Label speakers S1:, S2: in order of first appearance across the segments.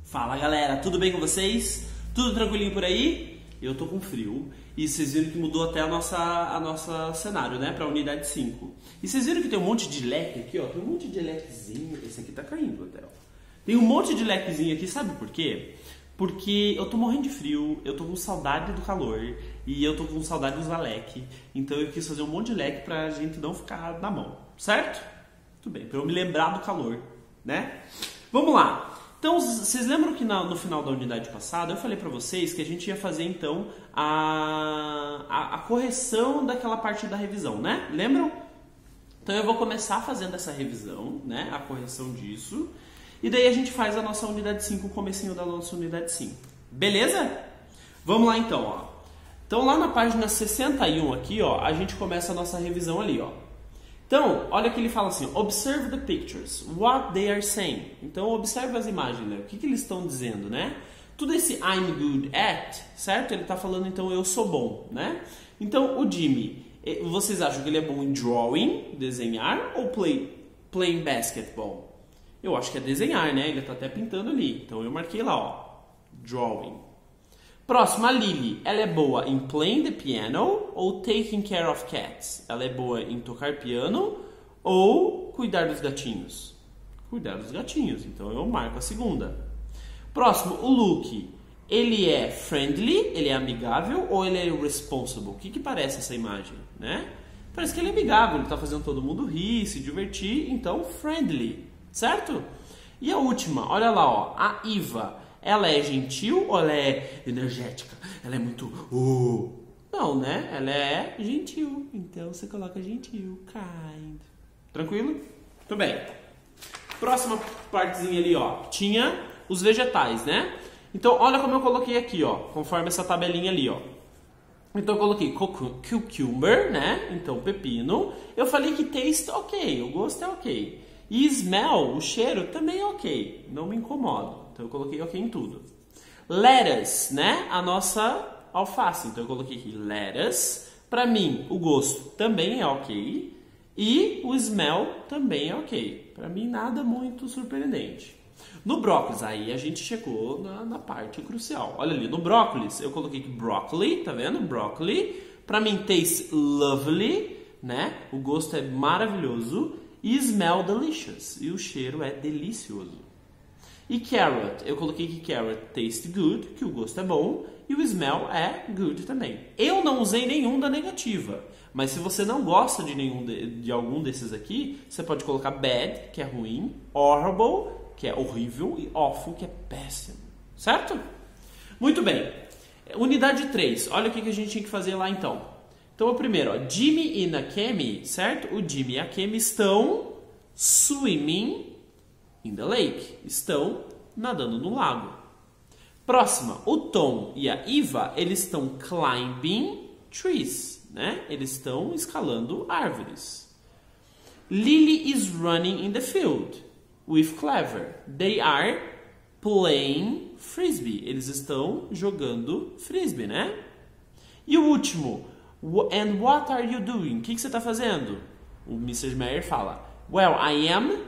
S1: Fala galera, tudo bem com vocês? Tudo tranquilinho por aí? Eu tô com frio e vocês viram que mudou até a nossa cenário, né? Pra unidade 5. E vocês viram que tem um monte de leque aqui, ó. Tem um monte de lequezinho. Esse aqui tá caindo até, ó. Tem um monte de lequezinho aqui, sabe por quê? Porque eu tô morrendo de frio, eu tô com saudade do calor e eu tô com saudade dos leque. Então eu quis fazer um monte de leque pra gente não ficar na mão, certo? Tudo bem, pra eu me lembrar do calor, né? Vamos lá. Então, vocês lembram que no final da unidade passada eu falei pra vocês que a gente ia fazer então a correção daquela parte da revisão, né? Lembram? Então eu vou começar fazendo essa revisão, né? A correção disso. E daí a gente faz a nossa unidade 5, o comecinho da nossa unidade 5. Beleza? Vamos lá então, ó. Então lá na página 61 aqui, ó, a gente começa a nossa revisão ali, ó. Então, olha que ele fala assim, observe the pictures, what they are saying. Então, observe as imagens, né? O que eles estão dizendo, né? Tudo esse I'm good at, certo? Ele está falando, então, eu sou bom, né? Então, o Jimmy, vocês acham que ele é bom em drawing, desenhar, ou playing basketball? Eu acho que é desenhar, né? Ele está até pintando ali. Então, eu marquei lá, ó, drawing. Próximo, a Lily. Ela é boa em playing the piano ou taking care of cats? Ela é boa em tocar piano ou cuidar dos gatinhos? Cuidar dos gatinhos. Então eu marco a segunda. Próximo, o Luke. Ele é friendly, ele é amigável ou ele é responsible? O que parece essa imagem, né? Parece que ele é amigável, ele está fazendo todo mundo rir, se divertir, então friendly, certo? E a última, olha lá, ó, a Eva. Ela é gentil ou ela é energética? Ela é muito... Não, né? Ela é gentil. Então você coloca gentil. Kind. Tranquilo? Tudo bem. Próxima partezinha ali, ó. Tinha os vegetais, né? Então, olha como eu coloquei aqui, ó. Conforme essa tabelinha ali, ó. Então eu coloquei cucumber, né? Então, pepino. Eu falei que taste ok. O gosto é ok. E smell, o cheiro, também é ok. Não me incomoda. Então eu coloquei ok em tudo. Lettuce, né? A nossa alface. Então eu coloquei aqui lettuce. Para mim, o gosto também é ok. E o smell também é ok. Para mim, nada muito surpreendente. No brócolis, aí a gente chegou na parte crucial. Olha ali, no brócolis, eu coloquei aqui broccoli, tá vendo? Broccoli. Para mim, taste lovely, né? O gosto é maravilhoso. E smell delicious. E o cheiro é delicioso. E carrot, eu coloquei que carrot taste good, que o gosto é bom, e o smell é good também. Eu não usei nenhum da negativa, mas se você não gosta de algum desses aqui, você pode colocar bad, que é ruim, horrible, que é horrível, e awful, que é péssimo. Certo? Muito bem. Unidade 3, olha o que a gente tinha que fazer lá então. Então, o primeiro, ó, Jimmy e a Kemi, certo? O Jimmy e a Kemi estão swimming in the lake. Estão nadando no lago. Próxima, o Tom e a Eva, eles estão climbing trees, né? Eles estão escalando árvores. Lily is running in the field with Clever. They are playing frisbee. Eles estão jogando frisbee, né? E o último, and what are you doing? O que você está fazendo? O Mr. Mayer fala, well, I am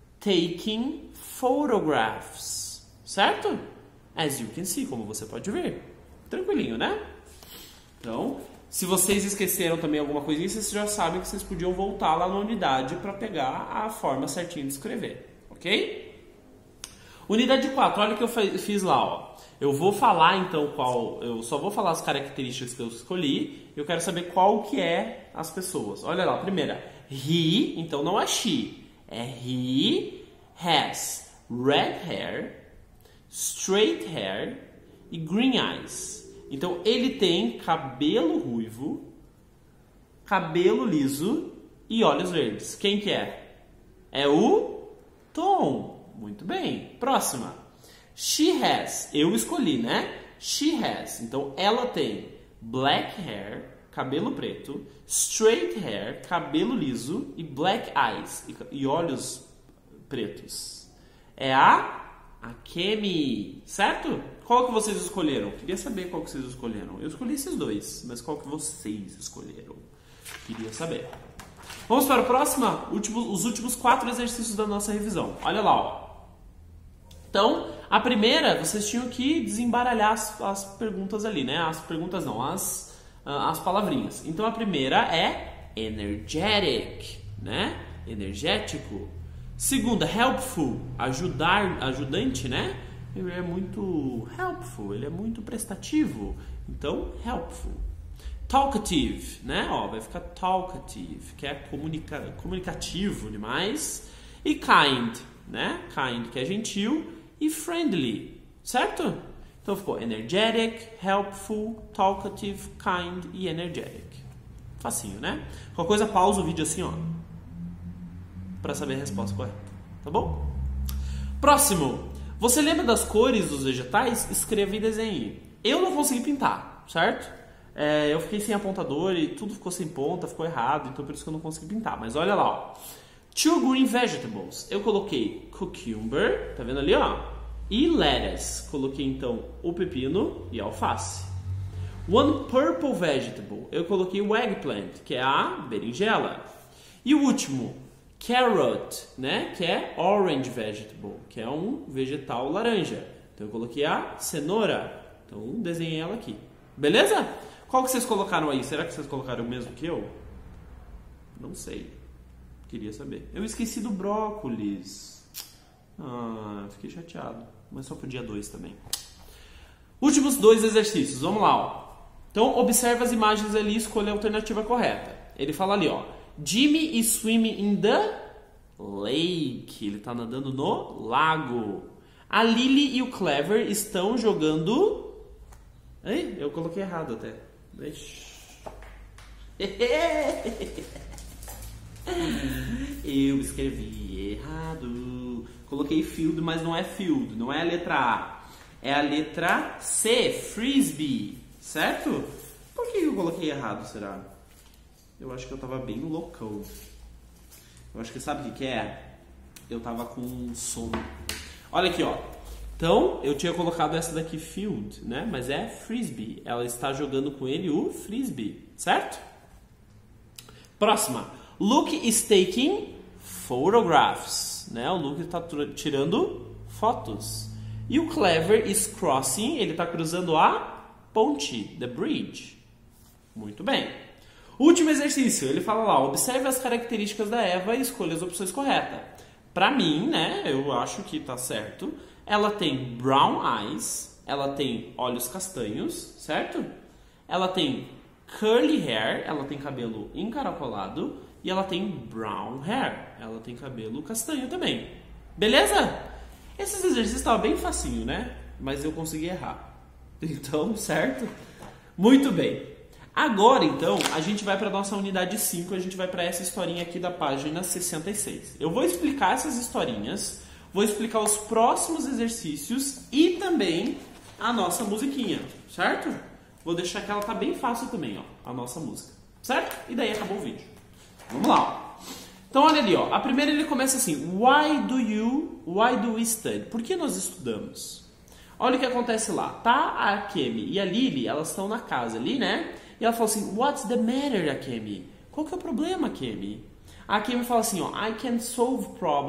S1: taking photographs, certo? As you can see, como você pode ver. Tranquilinho, né? Então, se vocês esqueceram também alguma coisinha, vocês já sabem que vocês podiam voltar lá na unidade para pegar a forma certinha de escrever, ok? Unidade 4, olha o que eu fiz lá, ó. Eu vou falar então eu só vou falar as características que eu escolhi. Eu quero saber qual que é as pessoas. Olha lá, a primeira, he, então não é she. É he has red hair, straight hair e green eyes. Então ele tem cabelo ruivo, cabelo liso e olhos verdes. Quem que é? É o Tom. Muito bem. Próxima. She has. Eu escolhi, né? She has. Então ela tem black hair, cabelo preto, straight hair, cabelo liso e black eyes, e olhos pretos. É a Kemi, certo? Qual que vocês escolheram? Queria saber qual que vocês escolheram. Eu escolhi esses dois, mas qual que vocês escolheram? Queria saber. Vamos para o próximo, os últimos 4 exercícios da nossa revisão. Olha lá, ó. Então, a primeira, vocês tinham que desembaralhar as perguntas ali, né? As perguntas não, as palavrinhas. Então, a primeira é energetic, né? Energético. Segunda, helpful, ajudante, né? Ele é muito helpful, ele é muito prestativo. Então, helpful. Talkative, né? Ó, vai ficar talkative, que é comunicativo demais. E kind, né? Kind, que é gentil. E friendly, certo? Então ficou energetic, helpful, talkative, kind e energetic. Facinho, né? Qualquer coisa, pausa o vídeo assim, ó, para saber a resposta correta, tá bom? Próximo. Você lembra das cores dos vegetais? Escreva e desenhe. Eu não consegui pintar, certo? Eu fiquei sem apontador e tudo ficou sem ponta, ficou errado, então por isso que eu não consegui pintar. Mas olha lá, ó. 2 green vegetables. Eu coloquei cucumber, tá vendo ali, ó? E lettuce. Coloquei então o pepino e a alface. 1 purple vegetable. Eu coloquei o eggplant, que é a berinjela. E o último, carrot, né? Que é orange vegetable, que é um vegetal laranja. Então eu coloquei a cenoura. Então desenhei ela aqui. Beleza? Qual que vocês colocaram aí? Será que vocês colocaram o mesmo que eu? Não sei. Queria saber. Eu esqueci do brócolis. Fiquei chateado. Mas só pro dia 2 também. Últimos 2 exercícios. Vamos lá, ó. Então, observe as imagens ali e escolha a alternativa correta. Ele fala ali, ó. Jimmy is swimming in the lake. Ele está nadando no lago. A Lily e o Clever estão jogando... Ei, eu coloquei errado até. Eu escrevi errado. Coloquei field, mas não é field. Não é a letra A. É a letra C, frisbee. Certo? Por que eu coloquei errado, será? Eu acho que eu tava bem loucão. Eu acho que sabe o que é? Eu tava com sono. Olha aqui, ó. Então, eu tinha colocado essa daqui field, né? Mas é frisbee. Ela está jogando com ele o frisbee, certo? Próxima. Luke is taking photographs, né? O Luke está tirando fotos. E o Clever is crossing, ele está cruzando a ponte, the bridge. Muito bem. Último exercício, ele fala lá, observe as características da Eva e escolha as opções corretas. Para mim, né, eu acho que tá certo. Ela tem brown eyes, ela tem olhos castanhos, certo? Ela tem curly hair, ela tem cabelo encaracolado. E ela tem brown hair, ela tem cabelo castanho também. Beleza? Esses exercícios estavam bem facinho, né? Mas eu consegui errar. Então, certo? Muito bem. Agora, então, a gente vai para a nossa unidade 5, a gente vai para essa historinha aqui da página 66. Eu vou explicar essas historinhas, vou explicar os próximos exercícios e também a nossa musiquinha, certo? Vou deixar que ela tá bem fácil também, ó, a nossa música, certo? E daí acabou o vídeo. Vamos lá. Então, olha ali, ó. A primeira ele começa assim, why do we study? Por que nós estudamos? Olha o que acontece lá. Tá a Akemi e a Lily, elas estão na casa ali, né? E ela fala assim, what's the matter, Akemi? Qual que é o problema, Akemi? A Akemi fala assim, ó, I can solve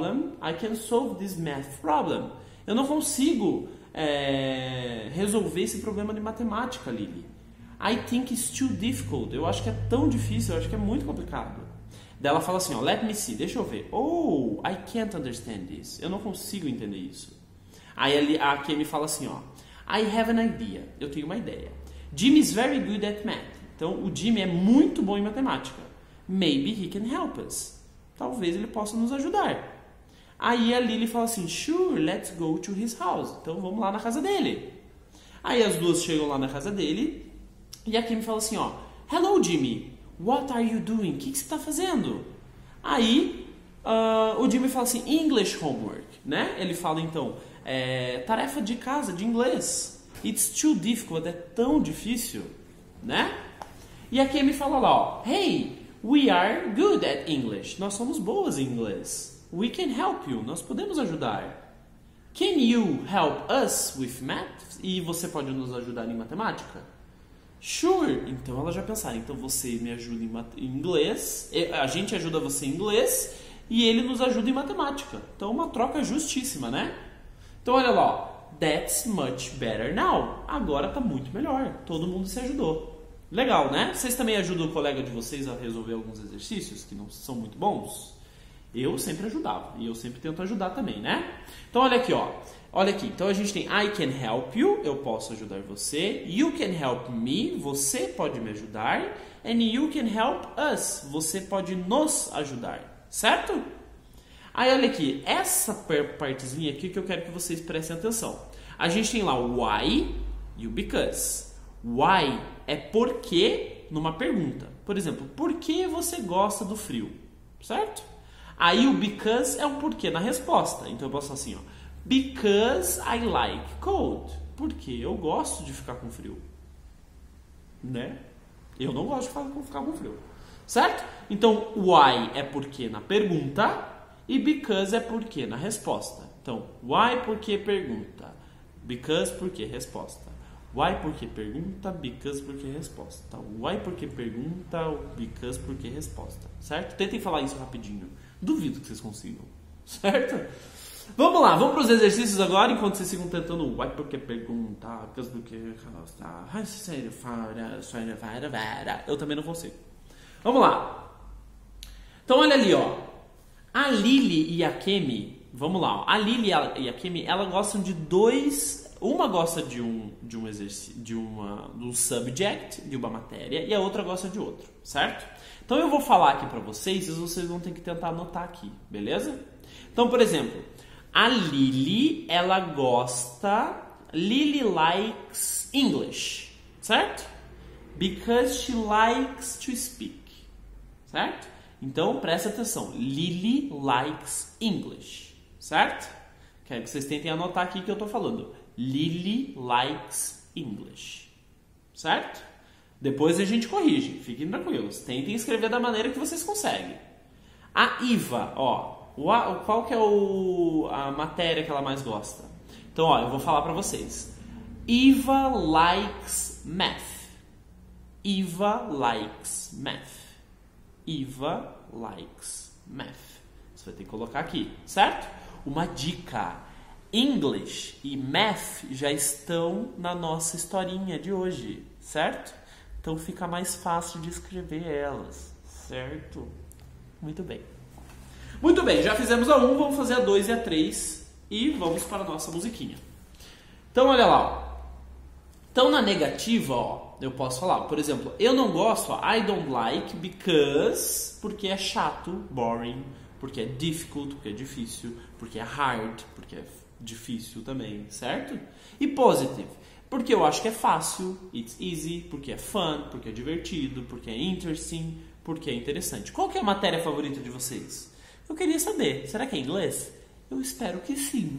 S1: this math problem. Eu não consigo resolver esse problema de matemática, Lily. I think it's too difficult. Eu acho que é tão difícil, eu acho que é muito complicado. Daí ela fala assim, ó, let me see, deixa eu ver. Oh, I can't understand this. Eu não consigo entender isso. Aí a Akemi fala assim, ó, I have an idea. Eu tenho uma ideia. Jimmy is very good at math. Então, o Jimmy é muito bom em matemática. Maybe he can help us. Talvez ele possa nos ajudar. Aí a Lily fala assim, sure, let's go to his house. Então, vamos lá na casa dele. Aí as duas chegam lá na casa dele e a Akemi fala assim, ó, hello, Jimmy. What are you doing? O que você está fazendo? Aí o Jimmy fala assim, English homework, né? Ele fala então, tarefa de casa, de inglês. It's too difficult, é tão difícil, né? E a Akemi fala lá, ó, hey, we are good at English. Nós somos boas em inglês. We can help you. Nós podemos ajudar. Can you help us with math? E você pode nos ajudar em matemática? Sure. Então ela já pensaram, então você me ajuda em inglês, a gente ajuda você em inglês e ele nos ajuda em matemática. Então uma troca justíssima, né? Então olha lá, ó. That's much better now. Agora tá muito melhor. Todo mundo se ajudou. Legal, né? Vocês também ajudam o colega de vocês a resolver alguns exercícios que não são muito bons? Eu sempre ajudava. E eu sempre tento ajudar também, né? Então, olha aqui, ó. Olha aqui. Então, a gente tem I can help you. Eu posso ajudar você. You can help me. Você pode me ajudar. And you can help us. Você pode nos ajudar. Certo? Aí, olha aqui, essa partezinha aqui que eu quero que vocês prestem atenção. A gente tem lá o why e o because. Why é porque numa pergunta. Por exemplo, por que você gosta do frio? Certo? Aí o because é o porquê na resposta. Então eu posso falar assim, ó. Because I like cold. Porque eu gosto de ficar com frio. Né? Eu não gosto de ficar com frio. Certo? Então, why é porque na pergunta. E because é porque na resposta. Então, why porque pergunta. Because porque resposta. Why porque pergunta. Because porque resposta. Why porque pergunta. Because porque resposta. Certo? Tentem falar isso rapidinho. Duvido que vocês consigam. Certo? Vamos lá, vamos para os exercícios agora, enquanto vocês ficam tentando why porque pergunta. Because porque resposta. Eu também não consigo. Vamos lá. Então, olha ali, ó. A Lily e a Kemi, vamos lá, ó. A Lily e a Kemi, elas gostam de dois. Uma gosta de um exercício, de um subject, de uma matéria, e a outra gosta de outro, certo? Então eu vou falar aqui pra vocês, e vocês vão ter que tentar anotar aqui, beleza? Então, por exemplo, a Lily, ela gosta. Lily likes English, certo? Because she likes to speak, certo? Então, presta atenção. Lily likes English. Certo? Quero que vocês tentem anotar aqui que eu estou falando. Lily likes English. Certo? Depois a gente corrige. Fiquem tranquilos. Tentem escrever da maneira que vocês conseguem. A Iva, ó. Qual que é a matéria que ela mais gosta? Então, ó, eu vou falar para vocês. Iva likes math. Iva likes math. Iva likes math. Você vai ter que colocar aqui, certo? Uma dica. English e math já estão na nossa historinha de hoje, certo? Então fica mais fácil de escrever elas, certo? Muito bem. Muito bem, já fizemos a 1, vamos fazer a 2 e a 3 e vamos para a nossa musiquinha. Então olha lá, ó. Então na negativa, ó, eu posso falar, por exemplo, eu não gosto, ó, I don't like because, porque é chato, boring, porque é difficult, porque é difícil, porque é hard, porque é difícil também, certo? E positive, porque eu acho que é fácil, it's easy, porque é fun, porque é divertido, porque é interesting, porque é interessante. Qual que é a matéria favorita de vocês? Eu queria saber, será que é inglês? Eu espero que sim.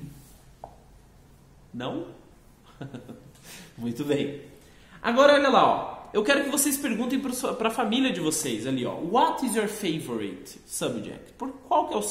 S1: Não? Muito bem. Agora olha lá, ó. Eu quero que vocês perguntem para a família de vocês ali, ó. What is your favorite subject? Qual que é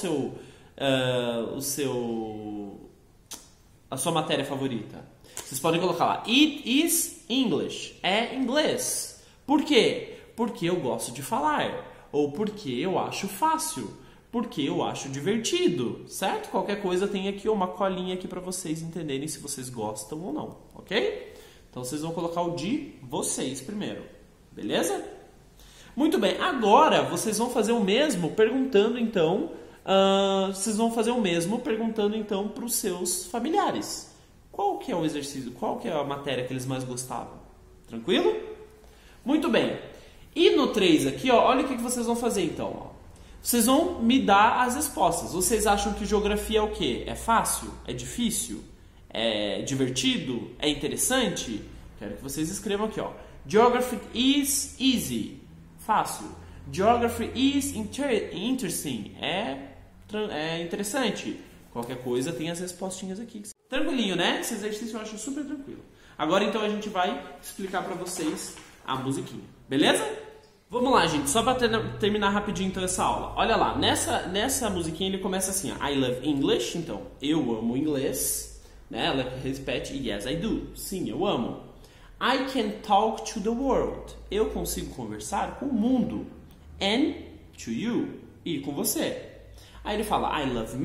S1: a sua matéria favorita? Vocês podem colocar lá. It is English. É inglês. Por quê? Porque eu gosto de falar. Ou porque eu acho fácil. Porque eu acho divertido. Certo? Qualquer coisa tem aqui uma colinha aqui para vocês entenderem se vocês gostam ou não. Ok? Então vocês vão colocar o de vocês primeiro. Beleza? Muito bem. Agora vocês vão fazer o mesmo perguntando então. Vocês vão fazer o mesmo perguntando então para os seus familiares. Qual que é o exercício? Qual que é a matéria que eles mais gostavam? Tranquilo? Muito bem. E no 3 aqui, ó, olha o que vocês vão fazer então. Ó. Vocês vão me dar as respostas. Vocês acham que geografia é o quê? É fácil? É difícil? É divertido? É interessante? Quero que vocês escrevam aqui, ó. Geography is easy. Fácil. Geography is interesting. É interessante. Qualquer coisa tem as respostinhas aqui. Tranquilinho, né? Esse exercício eu acho super tranquilo. Agora então a gente vai explicar pra vocês a musiquinha. Beleza? Vamos lá, gente. Só pra terminar rapidinho então essa aula. Olha lá. Nessa musiquinha ele começa assim, ó. I love English. Então, eu amo inglês. Né? Ela repete, yes, I do. Sim, eu amo. I can talk to the world. Eu consigo conversar com o mundo. And to you. E com você. Aí ele fala, I love math.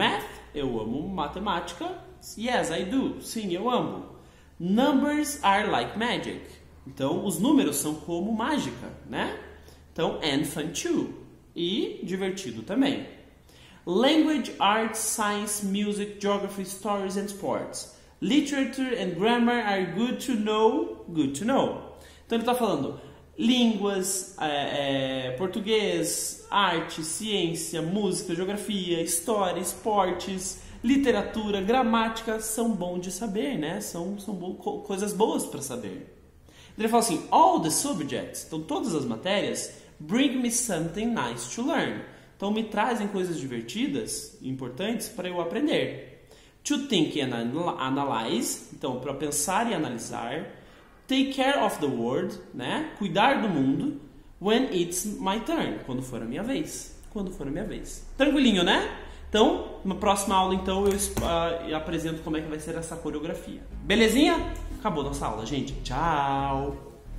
S1: Eu amo matemática. Yes, I do. Sim, eu amo. Numbers are like magic. Então, os números são como mágica, né? Então, and fun too. E divertido também. Language, arts, science, music, geography, stories and sports. Literature and grammar are good to know. Good to know. Então, ele está falando línguas, português, arte, ciência, música, geografia, história, esportes, literatura, gramática são bons de saber, né? São coisas boas para saber. Ele fala assim, all the subjects, então todas as matérias, bring me something nice to learn. Então me trazem coisas divertidas e importantes para eu aprender. To think and analyze, então para pensar e analisar. Take care of the world, né? Cuidar do mundo. When it's my turn, quando for a minha vez. Quando for a minha vez. Tranquilinho, né? Então, na próxima aula, então, eu apresento como é que vai ser essa coreografia. Belezinha? Acabou nossa aula, gente. Tchau!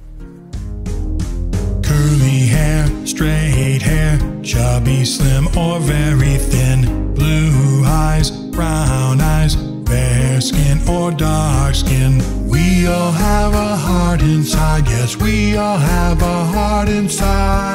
S2: Curly hair, straight hair, chubby, slim or very thin, blue eyes, brown eyes, fair skin or dark skin. We all have a heart inside, yes, we all have a heart inside.